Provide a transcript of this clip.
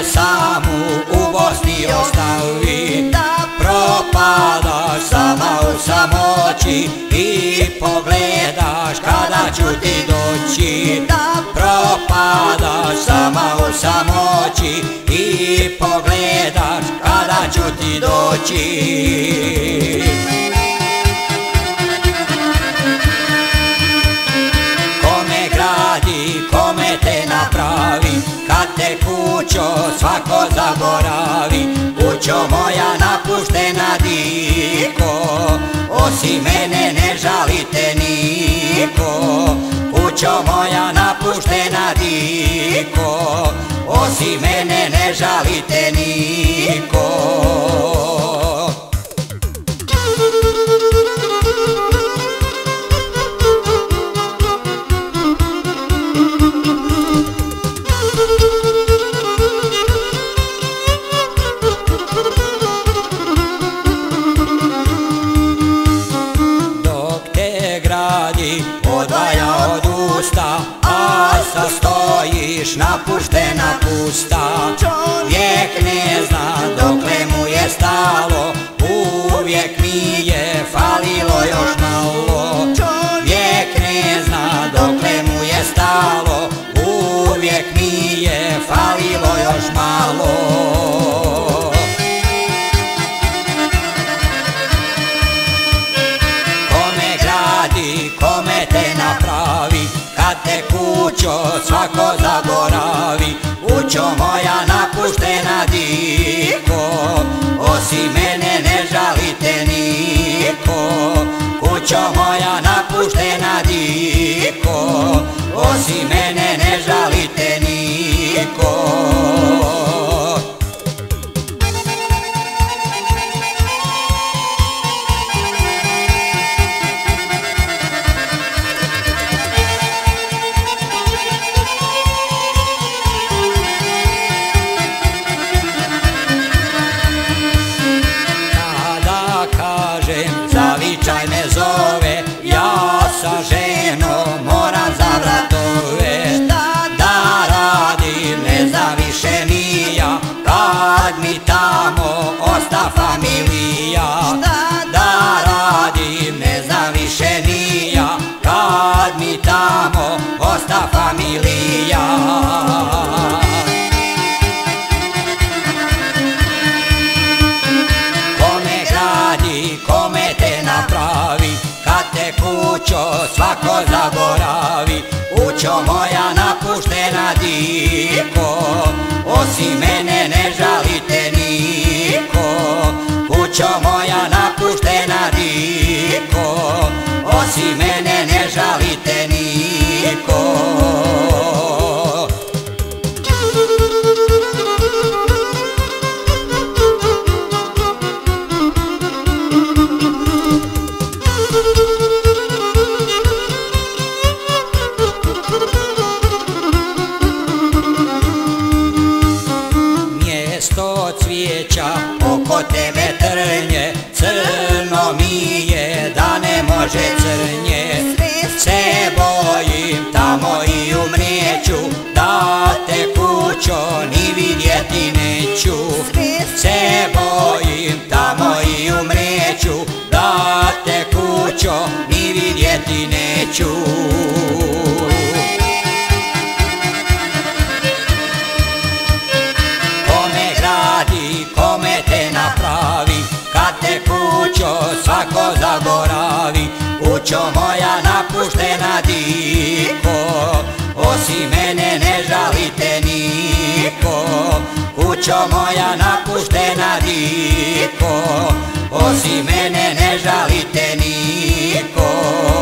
samu u Bosni ostavi, propadaš sama u samoći i pogledaš kada ću ti doći. Propadaš sama u samoći i pogledaš kada ću ti doći. Kome gradi, kome te napravi, kad te kućo svako zaboravi. Kućo moja napuštena diko, osim mene ne žalite niko. Kućo moja napuštena diko, osim mene ne žalite niko. Odvaja od usta, a stojiš napuštena pusta. Čovjek ne zna dokle mu je stalo, uvijek mi je falilo još malo. Čovjek ne zna dokle mu je stalo, uvijek mi je falilo još malo. Kome te napravi, kad te kućo svako zaboravi. Kućo moja napuštena diko, osim mene ne žalite niko. Kućo moja napuštena diko, osim mene ne žalite niko. Zavičaj me zove, ja sa ženom moram za vratove. Da radim, ne znam više ni ja, kad mi tamo osta familija. Da radim, ne znam više ni ja, kad mi tamo osta familija. Kome te napravi, kad te kućo svako zaboravi. Kućo moja napuštena diko, osim mene ne žalite niko. Kućo moja napuštena diko, osim mene ne žalite niko. Cvijeća oko tebe trnje, crno mi je da ne može crnje. Se bojim tamo i umrijeću, da te kućo ni vidjeti neću. Se bojim tamo i umrijeću, da te kućo ni vidjeti neću. Kome te napravi, kad te kućo svako zaboravi. Kućo moja napuštena diko, osim mene ne žalite niko. Kućo moja napuštena diko, osim mene ne žalite niko.